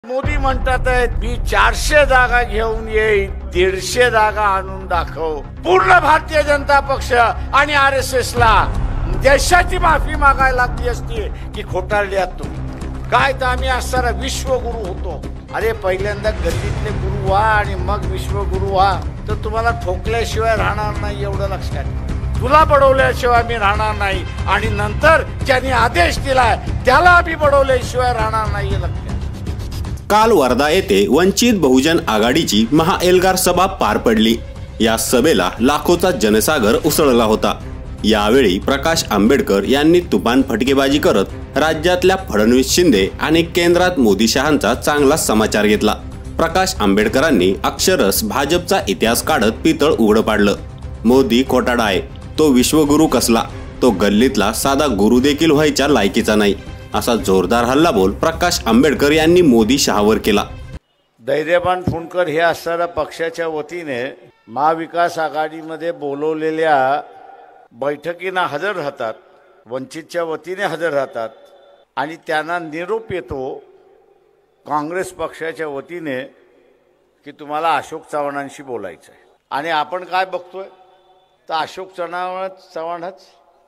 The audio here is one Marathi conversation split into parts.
मोदी म्हणतात मी 400 जागा घेऊन येईन, 150 जागा आणून दाखव। पूर्ण भारतीय जनता पक्ष आणि आरएसएस ला देशाची माफी मागायला लागली असती की खोटारड्यात तुम्ही काय तर आम्ही असणारा विश्वगुरु होतो। अरे पहिल्यांदा गल्लीतले गुरु व्हा आणि मग विश्वगुरु व्हा, तर तुम्हाला ठोकल्याशिवाय राहणार नाही एवढं लक्षात घ्या। तुला बडवल्याशिवाय मी राहणार नाही आणि नंतर ज्यांनी आदेश दिलाय त्याला आम्ही बडवल्याशिवाय राहणार नाही हे लक्षात। काल वर्धा येथे वंचित बहुजन आघाडीची महाएल्गार सभा पार पडली। या सभेला लाखोचा जनसागर उसळला होता। यावेळी प्रकाश आंबेडकर यांनी तुफान फटकेबाजी करत राज्यातल्या फडणवीस शिंदे आणि केंद्रात मोदी शहांचा चांगला समाचार घेतला। प्रकाश आंबेडकरांनी अक्षरशः भाजपचा इतिहास काढत पितळ उघड पाडलं। मोदी खोटाडा आहे, तो विश्वगुरु कसला, तो गल्लीतला साधा गुरु देखील व्हायच्या लायकीचा नाही, असा जोरदार हल्लाबोल प्रकाश आंबेडकर यांनी मोदी शहावर केला। धैर्यवान फुंडकर हे असणाऱ्या पक्षाच्या वतीने महाविकास आघाडीमध्ये बोलवलेल्या बैठकींना हजर राहतात, वंचितच्या वतीने हजर राहतात आणि त्यांना निरोप येतो काँग्रेस पक्षाच्या वतीने की तुम्हाला अशोक चव्हाणांशी बोलायचं आहे। आणि आपण काय बघतोय तर अशोक चव्हाणच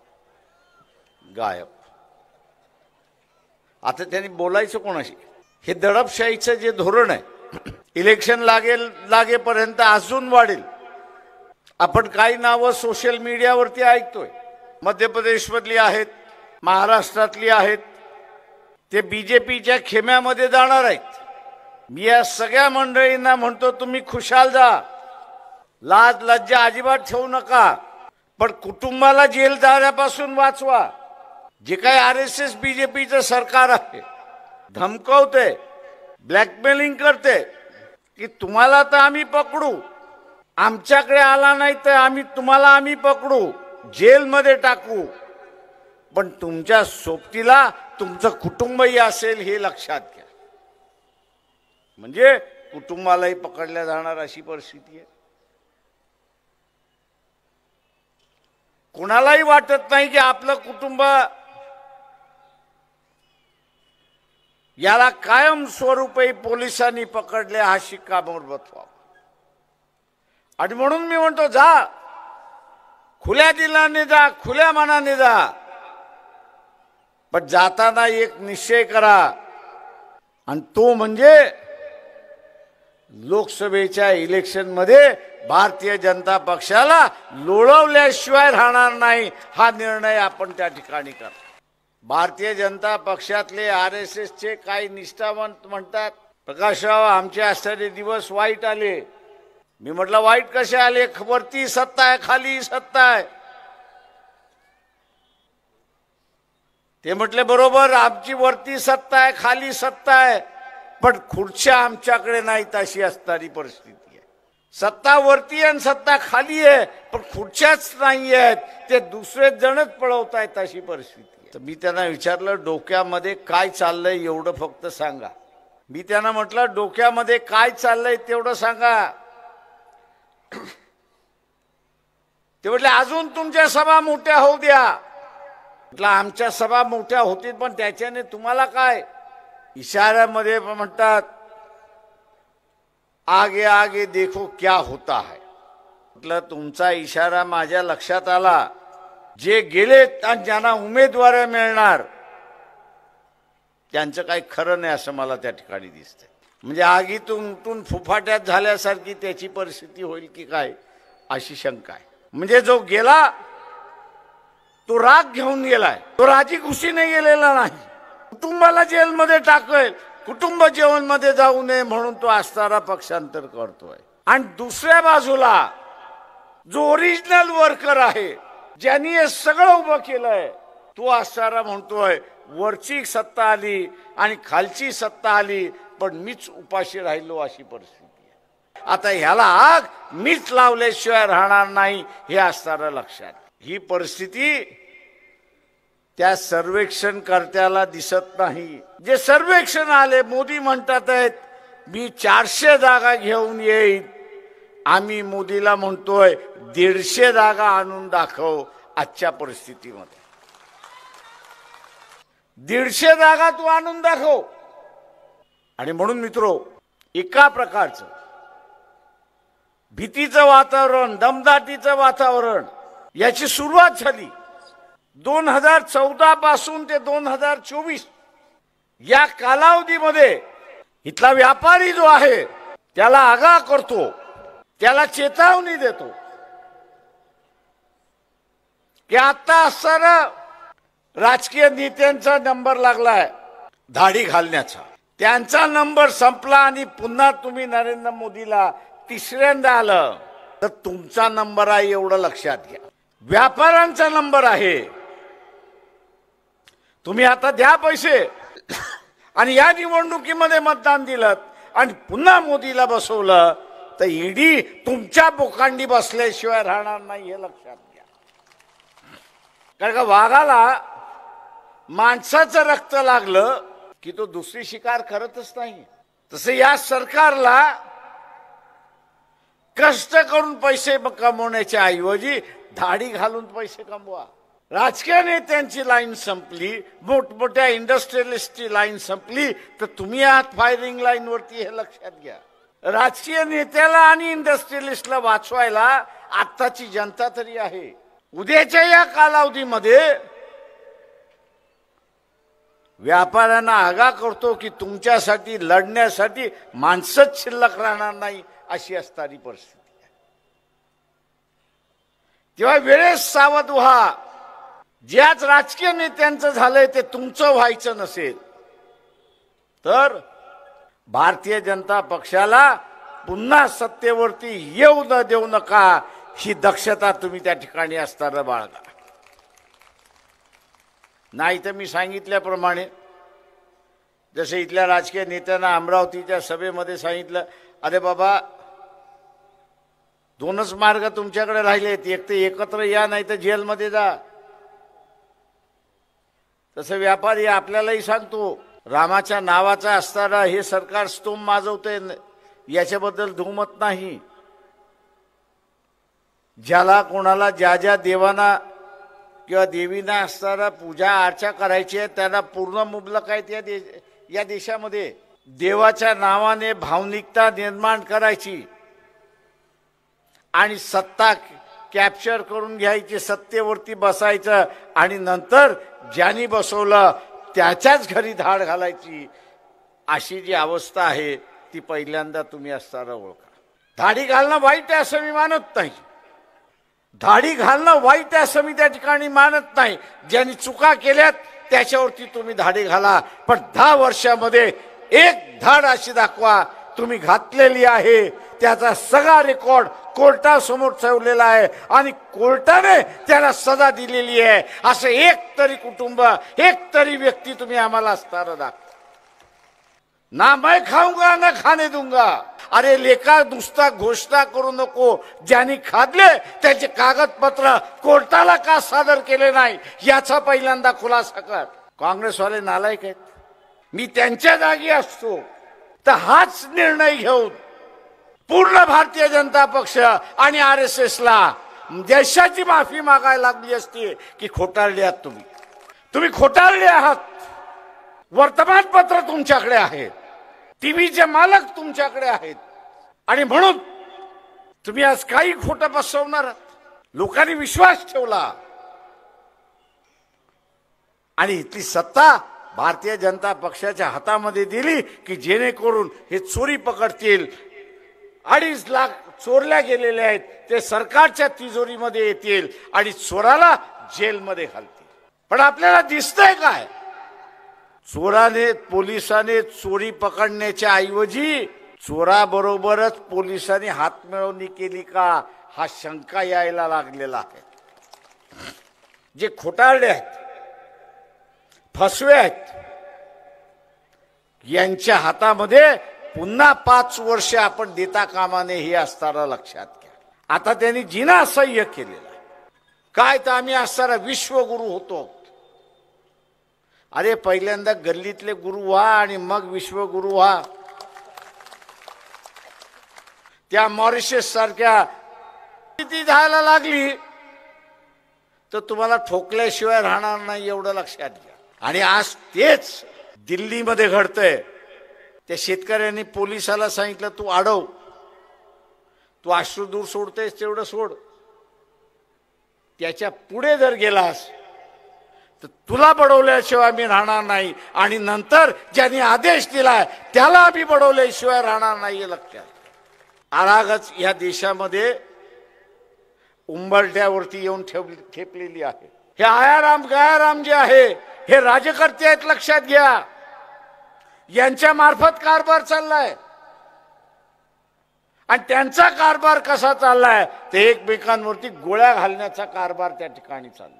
गायब। आता त्यांनी बोलायचं कोणाशी? हे दडपशाहीचं जे धोरण आहे इलेक्शन लागेपर्यंत अजून वाढेल। आपण काही नावं सोशल मीडियावरती ऐकतोय, मध्य प्रदेशमधली आहेत, महाराष्ट्रातली आहेत, ते बीजेपीच्या खेम्यामध्ये जाणार आहेत। मी या सगळ्या मंडळींना म्हणतो तुम्ही खुशाल जा, लाज लज्जा अजिबात ठेवू नका, पण कुटुंबाला जेल जाण्यापासून वाचवा। जे काही आरएसएस बीजेपीचं सरकार आहे धमकवते, ब्लॅकमेलिंग करते की तुम्हाला तर आम्ही पकडू, आमच्याकडे आला नाही तर आम्ही पकडू, जेलमध्ये टाकू, पण तुमच्या सोबतीला तुमचं कुटुंबही असेल हे लक्षात घ्या। म्हणजे कुटुंबालाही पकडल्या जाणार अशी परिस्थिती आहे। कोणालाही वाटत नाही की आपलं कुटुंब याला कायम स्वरूपी पोलिसांनी पकडले हा शिक्कामोर्तब व्हावा। आणि म्हणून मी म्हणतो जा, खुल्या दिलाने जा, खुल्या मनाने जा, पण जाताना एक निश्चय करा आणि तो म्हणजे लोकसभेच्या इलेक्शनमध्ये भारतीय जनता पक्षाला लोळवल्याशिवाय राहणार नाही हा निर्णय आपण त्या ठिकाणी करा। भारतीय जनता पक्षातले आरएसएसचे काही निष्ठावंत म्हणतात प्रकाशराव आमचे असणारे दिवस वाईट आले। मी म्हटलं वाईट कसे आले? वरती सत्ता आहे, खाली सत्ता आहे। ते म्हटले बरोबर, आमची वरती सत्ता आहे, खाली सत्ता आहे, पण खुर्च्या आमच्याकडे नाहीत अशी असणारी परिस्थिती आहे। सत्ता वरती आणि सत्ता खाली आहे, पण खुर्च्याच नाही आहेत, ते दुसरे जणच पळवतायत अशी परिस्थिती आहे। तर मी त्यांना विचारलं डोक्यामध्ये काय चाललंय एवढं फक्त सांगा। मी त्यांना म्हटलं डोक्यामध्ये काय चाललंय तेवढं सांगा। ते म्हटले अजून तुमच्या सभा मोठ्या होऊ द्या। म्हटलं आमच्या सभा मोठ्या होतील पण त्याच्याने तुम्हाला काय? इशाऱ्यामध्ये म्हणतात आगे आगे देखो क्या होता है। म्हटलं तुमचा इशारा माझ्या लक्षात आला, जे गेलेत आणि ज्यांना उमेदवारी मिळणार त्यांचं काही खरं नाही असं मला त्या ठिकाणी दिसतंय। म्हणजे आगीतून उठून फुफाट्यात झाल्यासारखी त्याची परिस्थिती होईल की काय अशी शंका आहे। म्हणजे जो गेला तो राग घेऊन गेलाय, तो राजी खुशीने गेलेला नाही, कुटुंबाला जेलमध्ये टाकेल, कुटुंब जेलमध्ये जाऊ नये म्हणून तो असणारा पक्षांतर करतोय। आणि दुसऱ्या बाजूला जो ओरिजिनल वर्कर आहे ज्यांनी हे सगळं उभं केलंय तो असणारा म्हणतोय वरची सत्ता आली आणि खालची सत्ता आली पण मीच उपाशी राहिलो अशी परिस्थिती आहे। आता ह्याला आग मीच लावल्याशिवाय राहणार नाही हे असणारं लक्षात। ही परिस्थिती त्या सर्वेक्षणकर्त्याला दिसत नाही। जे सर्वेक्षण आले मोदी म्हणतात मी 400 जागा घेऊन येईन, आम्ही मोदीला म्हणतोय 150 जागा आणून दाखव। आजच्या परिस्थितीमध्ये 150 जागा तू आणून दाखव। आणि म्हणून मित्रो, एका प्रकारचं भीतीचं वातावरण, दमदाटीचं वातावरण याची सुरुवात झाली 2014 पासून ते 2024 या कालावधीमध्ये. इथला व्यापारी जो आहे त्याला आगाह करतो, त्याला चेतावणी देतो की आता असताना राजकीय नेत्यांचा नंबर लागलाय धाडी घालण्याचा. त्यांचा नंबर संपला आणि पुन्हा तुम्ही नरेंद्र मोदीला तिसऱ्यांदा आलं तर तुमचा नंबर आहे एवढं लक्षात घ्या. व्यापाऱ्यांचा नंबर आहे. तुम्ही आता द्या पैसे आणि या निवडणुकीमध्ये मतदान दिलं आणि पुन्हा मोदीला बसवलं तर ईडी तुमच्या बोकांडी बसल्याशिवाय राहणार नाही हे लक्षात घ्या. कारण का वाघाला माणसाचं रक्त लागलं की तो दुसरी शिकार करतच नाही. तसं या सरकारला कष्ट करून पैसे कमवण्याच्या ऐवजी धाडी घालून पैसे कमवा. राजकीय नेत्यांची लाईन संपली, मोठमोठ्या इंडस्ट्रियलिस्टची लाईन संपली तर तुम्ही आहात फायरिंग लाईन वरती हे लक्षात घ्या. राजकीय नेत्याला आणि इंडस्ट्रियलिस्टला वाचवायला आत्ताची जनता तरी आहे. उद्याच्या या कालावधीमध्ये व्यापाऱ्यांना आगाह करतो की तुमच्यासाठी लढण्यासाठी माणसंच शिल्लक राहणार नाही अशी असणारी परिस्थिती आहे. तेव्हा वेळेस सावध व्हा. ज्याच राजकीय नेत्यांचं झालंय ते तुमचं व्हायचं नसेल तर भारतीय जनता पक्षाला पुन्हा सत्तेवरती येऊ न देऊ नका ही दक्षता तुम्ही त्या ठिकाणी असताना बाळगा. नाही तर मी सांगितल्याप्रमाणे जसे इथल्या राजकीय नेत्यांना अमरावतीच्या सभेमध्ये सांगितलं, अरे बाबा दोनच मार्ग तुमच्याकडे राहिलेत, एक तर एकत्र या नाही तर जेलमध्ये जा. तसं व्यापारी आपल्यालाही सांगतो, रामाच्या नावाचा असताना हे सरकार स्तोम माजवते याच्याबद्दल दुमत नाही. ज्याला कोणाला ज्या ज्या देवांना किंवा देवींना असताना पूजा अर्चा करायची आहे त्यांना पूर्ण मुबलक आहे या देशामध्ये. देवाच्या नावाने भावनिकता निर्माण करायची आणि सत्ता कॅप्चर करून घ्यायची, सत्तेवरती बसायचं आणि नंतर ज्यांनी बसवलं त्याच्याच घरी धाड घालायची, अशी जी अवस्था आहे ती पहिल्यांदा तुम्ही असताना ओळखा. धाडी घालणं वाईट आहे असं मी मानत नाही. धाडी घालणं वाईट आहे असं मी त्या ठिकाणी मानत नाही. ज्यांनी चुका केल्यात त्याच्यावरती तुम्ही धाडी घाला, पण 10 वर्षामध्ये एक धाड अशी दाखवा तुम्ही घातलेली आहे त्याचा सगळा रेकॉर्ड कोर्टासमोर ठेवलेला आहे आणि कोर्टाने त्याला सजा दिलेली आहे. असं एक तरी कुटुंब, एक तरी व्यक्ती तुम्ही आम्हाला असताना दाखवा. ना मैं खाऊंगा ना खाने दूंगा. अरे लेखा नुसता घोषणा करू नको, ज्यांनी खाल्ले त्याचे कागदपत्र कोर्टाला का सादर केले नाही याचा पहिल्यांदा खुलासा कर. काँग्रेसवाले नालायक आहेत. मी त्यांच्या जागी असतो तर हाच निर्णय घेऊन पूर्ण भारतीय जनता पक्ष आणि RSSला देशाची माफी मागायला लागली असती की खोटारडे आहात तुम्ही खोटारडे आहात. वर्तमानपत्र तुमच्याकडे आहे, टीव्हीचे मालक तुमच्याकडे आहेत आणि म्हणून तुम्ही आज काही खोटं पसरवणार. लोकांनी विश्वास ठेवला आणि इथली सत्ता भारतीय जनता पक्षाच्या हातामध्ये दिली की जेणेकरून हे चोरी पकडतील. 2.5 लाख चोरल्या गेलेले आहेत ते सरकारच्या तिजोरीमध्ये येतील आणि चोराला जेलमध्ये घालतील. पण आपल्याला दिसतंय काय, चोराने पोलिसाने चोरी पकडण्याच्या ऐवजी चोराबरोबरच पोलिसांनी हातमिळवणी केली का हा शंका यायला लागलेला आहे. जे खोटारडे आहेत, फसवे आहेत, यांच्या हातामध्ये पुन्हा 5 वर्ष आपण देता कामा नये हे असताना लक्षात घ्या. आता त्यांनी जिना असह्य केलेला काय तर आम्ही असताना विश्वगुरू होतो. अरे पहिल्यांदा गल्लीतले गुरु व्हा आणि मग विश्वगुरू व्हा. त्या मॉरिशस सारख्या स्थिती जायला लागली तर तुम्हाला ठोकल्याशिवाय राहणार नाही एवढं लक्षात घ्या. आणि आज तेच दिल्लीमध्ये घडतंय. त्या शेतकऱ्यांनी पोलिसाला सांगितलं तू अडव, तू अश्रुधूर सोडतेस तेवढं सोड, त्याच्या पुढे जर गेलास तर तुला बडवल्याशिवाय मी राहणार नाही, आणि नंतर ज्यांनी आदेश दिलाय त्याला आम्ही बडवल्याशिवाय राहणार नाही हे लक्षात. आरागच या देशामध्ये उंबरठ्यावरती येऊन ठेपलेली आहे. हे आयाराम गयाराम जे आहे हे राजकर्ते आहेत, लक्षात घ्या. यांच्या मार्फत कारभार चाललाय, आणि त्यांचा कारभार कसा चाललाय ते एकमेकांवरती गोळ्या घालण्याचा कारभार त्या ठिकाणी चाललेला.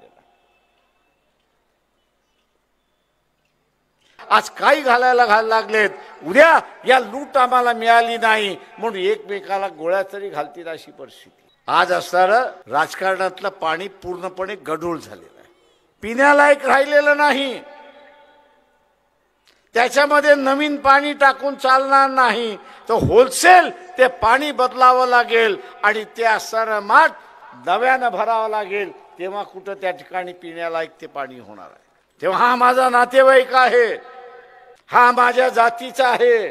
आज काही घालायला लागलेत, उद्या या लूट आम्हाला मिळाली नाही म्हणून एकमेकाला गोळ्या तरी घालतील अशी परिस्थिती. आज असणारं राजकारणातलं पाणी पूर्णपणे गढूळ झालेलं आहे, पिण्यालायक राहिलेलं नाही. त्याच्यामध्ये नवीन पाणी टाकून चालणार नाही, तर होलसेल ते पाणी बदलावं लागेल आणि ते असणारं माठ नव्यानं भरावं लागेल, तेव्हा कुठं त्या ठिकाणी पिण्यालायक ते पाणी होणार आहे. तेव्हा हा माझा नातेवाईक आहे, हा माझ्या जातीचा आहे,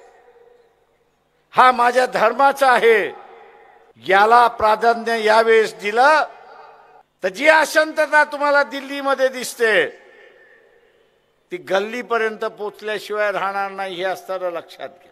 हा माझ्या धर्माचा आहे, याला प्राधान्य यावेळेस दिलं तर जी अशांतता तुम्हाला दिल्लीमध्ये दिसते ती गल्लीपर्यंत पोचल्याशिवाय राहणार नाही हे असताना लक्षात घ्या.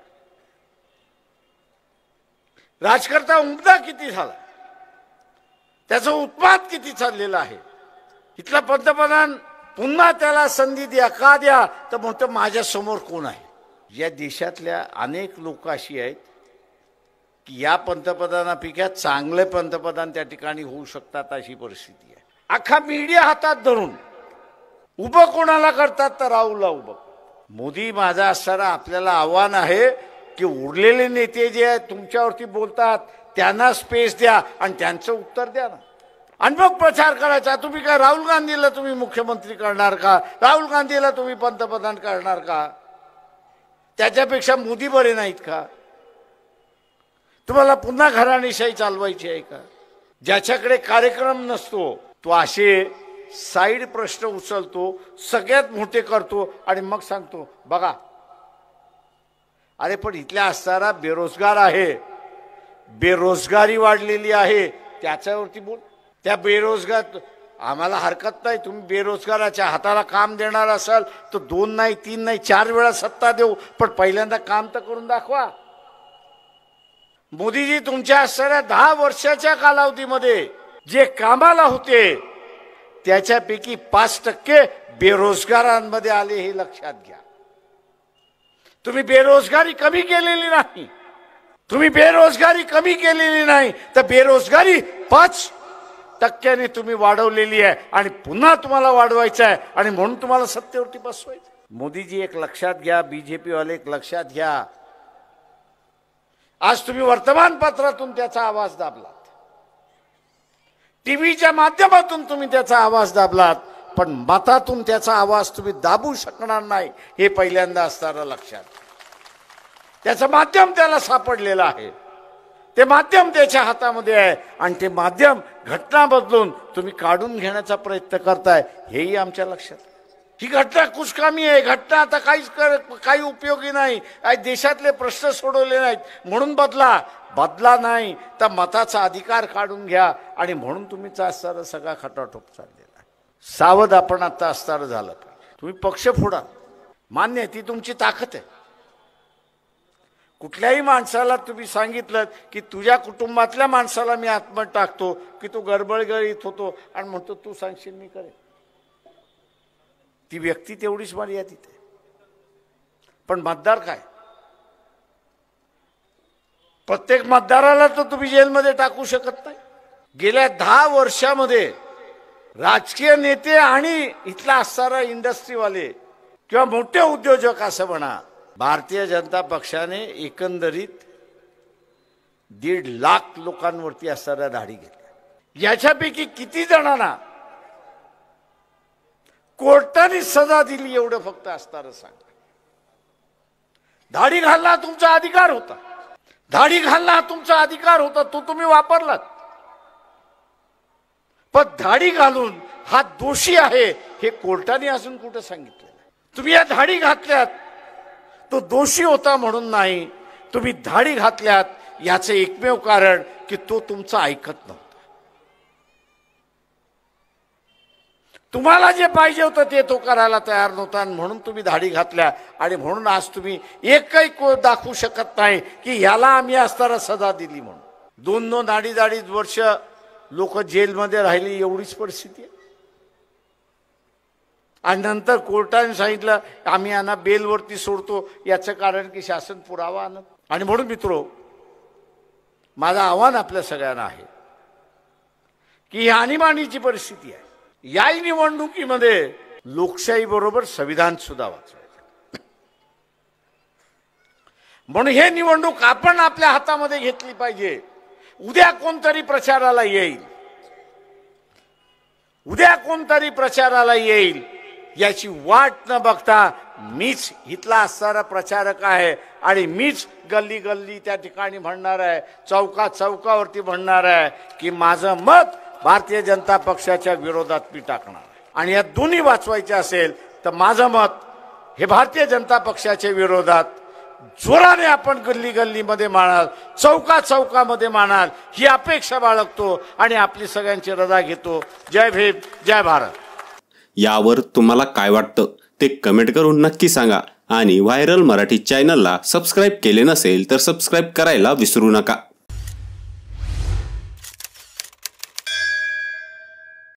राजकर्ता उमदा किती झाला, त्याचा उत्पाद किती चाललेला आहे. इथला पंतप्रधान पुन्हा त्याला संधी द्या, का द्या, तर म्हणतो माझ्या समोर कोण आहे. या देशातल्या अनेक लोक अशी आहेत की या पंतप्रधानापेक्षा चांगले पंतप्रधान त्या ठिकाणी होऊ शकतात अशी परिस्थिती आहे. अख्खा मीडिया हातात धरून उभं कोणाला करतात तर राहुलला उभं. मोदी माझा असणारा आपल्याला आव्हान आहे की उरलेले नेते जे आहेत तुमच्यावरती बोलतात त्यांना स्पेस द्या आणि त्यांचं उत्तर द्या ना, आणि मग प्रचार करायचा. तुम्ही काय राहुल गांधीला तुम्ही मुख्यमंत्री करणार का, राहुल गांधीला तुम्ही पंतप्रधान करणार का, त्याच्यापेक्षा मोदी बरे नाहीत का. तुम्हाला पुन्हा घराणेशाही चालवायची आहे का. ज्याच्याकडे कार्यक्रम नसतो तो असे साईड प्रश्न उचलतो, सगळ्यात मोठे करतो आणि मग सांगतो बघा. अरे पण इथल्या असणारा बेरोजगार आहे, बेरोजगारी वाढलेली आहे, त्याच्यावरती बोल. त्या बेरोजगार आम्हाला हरकत नाही, तुम्ही बेरोजगाराच्या हाताला काम देणार असाल तर 2 नाही 3 नाही 4 वेळा सत्ता देऊ, पण पहिल्यांदा काम तर करून दाखवा. मोदीजी तुमच्या असणाऱ्या 10 वर्षाच्या कालावधीमध्ये जे कामाला होते त्याच्यापैकी 5% बेरोजगारांमध्ये आले हे लक्षात घ्या. तुम्ही बेरोजगारी कमी केलेली नाही, तुम्ही बेरोजगारी कमी केलेली नाही तर बेरोजगारी 5% तुम्ही वाढवलेली आहे आणि पुन्हा तुम्हाला वाढवायचं आहे आणि म्हणून तुम्हाला सत्तेवरती बसवायचं. मोदीजी एक लक्षात घ्या, बीजेपी वाले एक लक्षात घ्या. आज तुम्ही वर्तमानपत्रातून त्याचा आवाज दाबलात, टीव्हीच्या माध्यमातून तुम्ही त्याचा आवाज दाबलात, पण मतातून त्याचा आवाज तुम्ही दाबू शकणार नाही हे पहिल्यांदा असताना लक्षात. त्याचं माध्यम त्याला सापडलेलं आहे, ते माध्यम त्याच्या हातामध्ये आहे आणि ते माध्यम घटना बदलून तुम्ही काढून घेण्याचा प्रयत्न करताय हेही आमच्या लक्षात. ही घटना कुचकामी आहे, घटना आता काही उपयोगी नाही, देशातले प्रश्न सोडवले नाहीत म्हणून बदला नाही तर मताचा अधिकार काढून घ्या आणि म्हणून तुम्ही असणारा सगळा खटाटोप चाललेला आहे. सावध आपण आता असणारं झालं पाहिजे. तुम्ही पक्ष फोडा, मान्य आहे, ती तुमची ताकद आहे. कुठल्याही माणसाला तुम्ही सांगितलं की तुझ्या कुटुंबातल्या माणसाला मी आत्महत्या टाकतो की तो गडबडगडीत होतो आणि म्हणतो तू सांगशील मी करेन. ती व्यक्ती तेवढीच मर्यादित आहे, पण मतदार काय. प्रत्येक मतदाराला तर तुम्ही जेलमध्ये टाकू शकत नाही. गेल्या 10 वर्षामध्ये राजकीय नेते आणि इथला असणारा इंडस्ट्रीवाले किंवा मोठे उद्योजक असं म्हणा, भारतीय जनता पक्षाने एकंदरीत 1.5 लाख लोकांवरती असणाऱ्या धाडी घेतल्या. याच्यापैकी किती जणांना कोर्टाने सजा दिली एवढं फक्त असणारं सांगा. धाडी घालणं तुमचा अधिकार होता, धाडी घालणं तुमचा अधिकार होता, तो तुम्ही वापरलात. पण धाडी घालून हा दोषी आहे हे कोर्टाने अजून कुठं सांगितलेलं. तुम्ही या धाडी घातल्यात, तो दोषी होता म्हणून नाही, तुम्ही धाडी घातल्यात याचे एकमेव कारण की तो तुमचं ऐकत नव्हता. तुम्हाला जे पाहिजे होतं ते तो करायला तयार नव्हता आणि म्हणून तुम्ही धाडी घातल्या. आणि म्हणून आज तुम्ही एकही दाखवू शकत नाही की ह्याला आम्ही असताना सजा दिली म्हणून. 2-2 अडीच वर्ष लोक जेलमध्ये राहिली, एवढीच परिस्थिती आहे. आणि नंतर कोर्टाने सांगितलं आम्ही यांना बेलवरती सोडतो, याचं कारण की शासन पुरावा आणत. आणि म्हणून मित्रो, माझं आव्हान आपल्या सगळ्यांना आहे की ही आणीबाणीची परिस्थिती आहे. या निवडणुकीमध्ये लोकशाही बरोबर संविधान सुद्धा वाचवायचं. म्हणून हे निवडणूक आपण आपल्या हातामध्ये घेतली पाहिजे. उद्या कोणतरी प्रचाराला येईल, याची वाट न बघता मीच इथला असणारा प्रचारक आहे आणि मीच गल्ली गल्ली त्या ठिकाणी म्हणणार आहे, चौकावरती म्हणणार आहे की माझं मत भारतीय जनता पक्षाच्या विरोधात मी टाकणार आहे. आणि या दोन्ही वाचवायचे असेल तर माझं मत हे भारतीय जनता पक्षाच्या विरोधात जोराने आपण गल्ली गल्लीमध्ये मानाल, चौकामध्ये मानाल ही अपेक्षा बाळगतो आणि आपली सगळ्यांची रजा घेतो. जय भीम, जय भारत. यावर तुम्हाला काय वाटतं ते कमेंट करून नक्की सांगा आणि व्हायरल मराठी चॅनलला सबस्क्राईब केले नसेल तर सबस्क्राईब करायला विसरू नका.